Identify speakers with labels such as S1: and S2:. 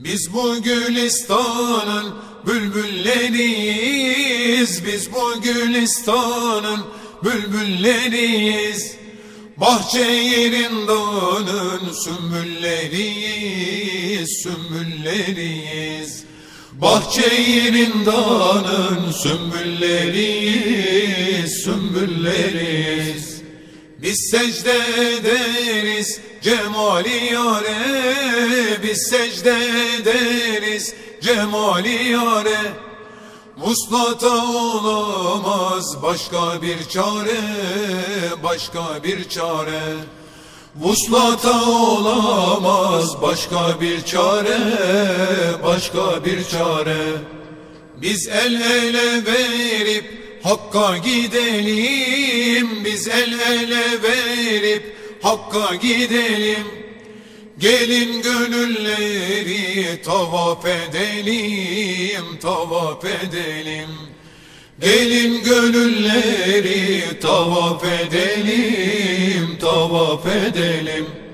S1: Biz bu Gülistan'ın bülbülleriyiz, biz bu Gülistan'ın bülbülleriyiz. Bahçe yerindanın sümbülleriyiz, sümbülleriyiz. Bahçe yerindanın sümbülleriyiz, sümbülleriyiz. Biz secde ederiz cemali yâre, biz secde ederiz cemali yâre. Vuslata olamaz başka bir çare, başka bir çare. Vuslata olamaz başka bir çare, başka bir çare. Biz el ele verip Hakk'a gidelim, biz el ele verip Hakk'a gidelim. Gelin gönülleri tavaf edelim, tavaf edelim. Gelin gönülleri tavaf edelim, tavaf edelim.